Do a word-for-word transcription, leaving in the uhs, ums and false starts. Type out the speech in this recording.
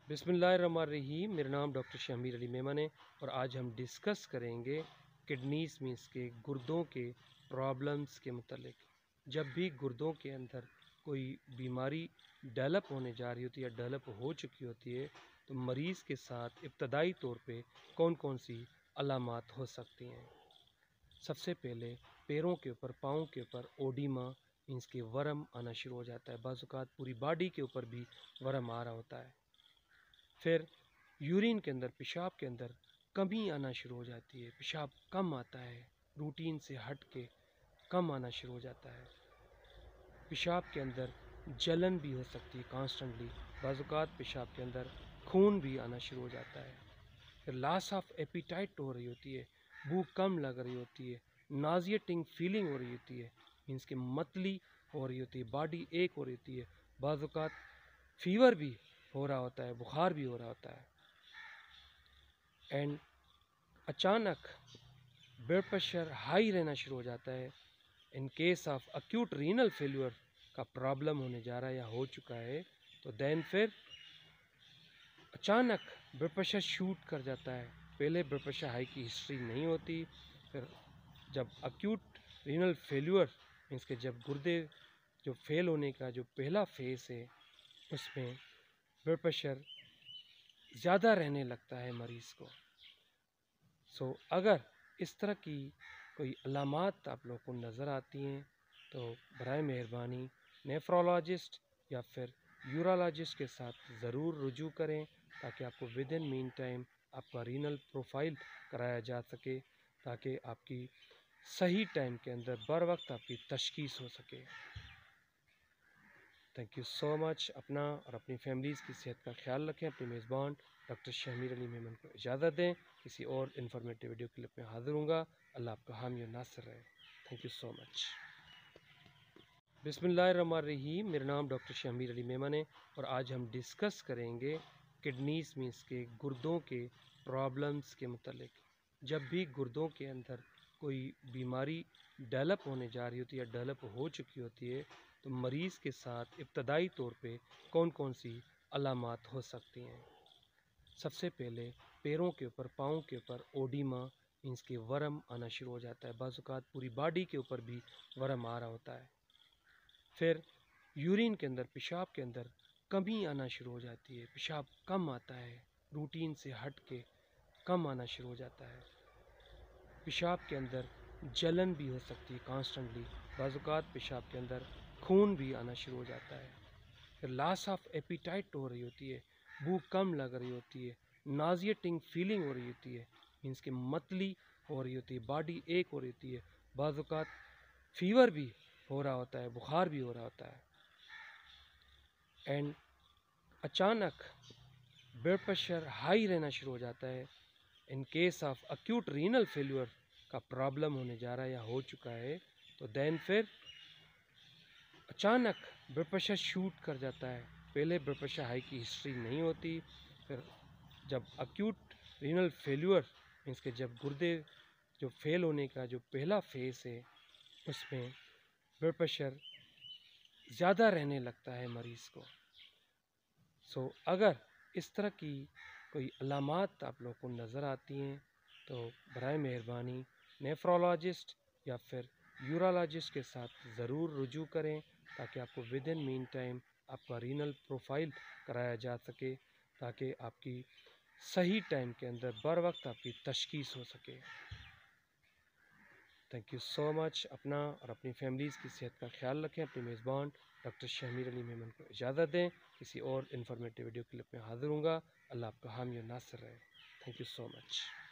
बिस्मिल्लाहिर्रहमानिर्रहीम। मेरा नाम डॉक्टर शमीर अली मेमन है और आज हम डिस्कस करेंगे किडनीस मीन्स के गुर्दों के प्रॉब्लम्स के मतलब। जब भी गुर्दों के अंदर कोई बीमारी डेवलप होने जा रही होती है या डेवलप हो चुकी होती है तो मरीज़ के साथ इब्तदाई तौर पे कौन कौन सी अलामात हो सकती हैं। सबसे पहले पैरों के ऊपर, पाँव के ऊपर ओडिमा मीन्स के वर्म आना शुरू हो जाता है। बाज़ औक़ात पूरी बॉडी के ऊपर भी वर्म आ रहा होता है। फिर यूरिन के अंदर, पेशाब के अंदर कमी आना शुरू हो जाती है। पेशाब कम आता है, रूटीन से हट के कम आना शुरू हो जाता है। पेशाब के अंदर जलन भी हो सकती है कॉन्स्टेंटली। बाज़ औक़ात पेशाब के अंदर खून भी आना शुरू हो जाता है। फिर लॉस ऑफ एपिटाइट हो रही होती है, भूख कम लग रही होती है, नाज़िएटिंग फीलिंग हो रही होती है, मीन्स के मतली हो रही होती है, बॉडी एक हो रही होती है। बाज़ औक़ात फीवर भी हो रहा होता है, बुखार भी हो रहा होता है। एंड अचानक ब्लड प्रेशर हाई रहना शुरू हो जाता है। In case of acute renal failure का प्रॉब्लम होने जा रहा है या हो चुका है तो देन फिर अचानक ब्लड प्रेशर शूट कर जाता है। पहले ब्लड प्रेशर हाई की हिस्ट्री नहीं होती। फिर जब अक्यूट रीनल फेल्यूर मीन्स के जब गुर्दे जो फेल होने का जो पहला फेस है उसमें ब्लड प्रेशर ज़्यादा रहने लगता है मरीज़ को। सो so, अगर इस तरह की कोई अलामात आप लोगों को नज़र आती हैं तो बराए मेहरबानी नेफ्रोलॉजिस्ट या फिर यूरोलॉजिस्ट के साथ ज़रूर रुजू करें ताकि आपको विद इन मीन टाइम आपका रीनल प्रोफाइल कराया जा सके, ताकि आपकी सही टाइम के अंदर बर वक्त आपकी तशख़ीस हो सके। Thank you so much. अपना और अपनी फैमिलीज़ की सेहत का ख्याल रखें। अपने मेज़बान डॉक्टर शमीर अली मेमन को इजाज़त दें। किसी और इन्फॉर्मेटिव वीडियो क्लिप में हाज़िर होऊंगा। अल्लाह आपका हामी और नासिर रहे। Thank you so much. बिस्मिल्लाहिर्रहमानिर्रहीम। मेरा नाम डॉक्टर शमीर अली मेमन है और आज हम डिस्कस करेंगे किडनीस मीन्स के गुर्दों के प्रॉब्लम्स के मतलब। जब भी गुर्दों के अंदर कोई बीमारी डेवलप होने जा रही होती है या डेवलप हो चुकी होती है तो मरीज़ के साथ इब्तदाई तौर पे कौन कौन सी अलामात हो सकती हैं। सबसे पहले पैरों के ऊपर, पाँव के ऊपर ओडिमा मीन्स के वर्म आना शुरू हो जाता है। बाज़ औक़ात पूरी बॉडी के ऊपर भी वर्म आ रहा होता है। फिर यूरिन के अंदर, पेशाब के अंदर कमी आना शुरू हो जाती है। पेशाब कम आता है, रूटीन से हट के कम आना शुरू हो जाता है। पेशाब के अंदर जलन भी हो सकती है कॉन्स्टेंटली। बाज़ औक़ात पेशाब के अंदर खून भी आना शुरू हो जाता है। फिर लॉस ऑफ एपिटाइट हो रही होती है, भूख कम लग रही होती है, नाज़िएटिंग फीलिंग हो रही होती है, मीन्स के मतली हो रही होती है, बॉडी एक हो रही होती है। बाज़ औक़ात फीवर भी हो रहा होता है, बुखार भी हो रहा होता है। एंड अचानक ब्लड प्रेशर हाई रहना शुरू हो जाता है। In case of acute renal failure का प्रॉब्लम होने जा रहा है या हो चुका है तो देन फिर अचानक ब्लड प्रेशर शूट कर जाता है। पहले ब्लड प्रेशर हाई की हिस्ट्री नहीं होती। फिर जब अक्यूट रीनल फेल्यूर मीन्स के जब गुर्दे जो फेल होने का जो पहला फेस है उसमें ब्लड प्रेशर ज़्यादा रहने लगता है मरीज़ को। सो so, अगर इस तरह की कोई अलामात आप लोगों को नज़र आती हैं तो बराए मेहरबानी नेफ्रोलॉजिस्ट या फिर यूरोलॉजिस्ट के साथ ज़रूर रुजू करें ताकि आपको विद इन मीन टाइम आपका रीनल प्रोफाइल कराया जा सके, ताकि आपकी सही टाइम के अंदर बर वक्त आपकी तशख़ीस हो सके। Thank you so much. अपना और अपनी फैमिलीज़ की सेहत का ख्याल रखें। अपने मेज़बान डॉक्टर शमीर अली मेमन को इजाज़त दें। किसी और इन्फॉर्मेटिव वीडियो क्लिप में हाज़िर होऊंगा। अल्लाह आपका हामी और नासिर रहे। Thank you so much.